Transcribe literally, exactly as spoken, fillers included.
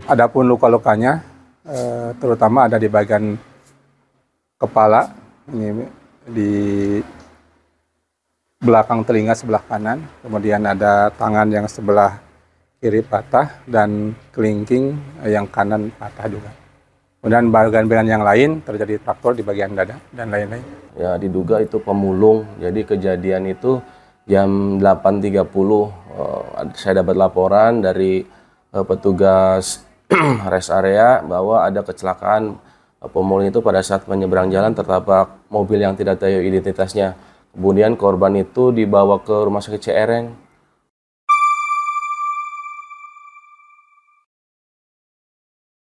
Adapun luka-lukanya eh, terutama ada di bagian kepala, ini di belakang telinga sebelah kanan, kemudian ada tangan yang sebelah kiri patah dan kelingking yang kanan patah juga. Kemudian bagian-bagian yang lain terjadi traktor di bagian dada dan lain-lain. Ya, diduga itu pemulung. Jadi kejadian itu jam delapan tiga puluh uh, saya dapat laporan dari uh, petugas rest area bahwa ada kecelakaan uh, pemulung itu pada saat menyeberang jalan tertabrak mobil yang tidak tahu identitasnya. Kemudian korban itu dibawa ke rumah sakit Ciereng.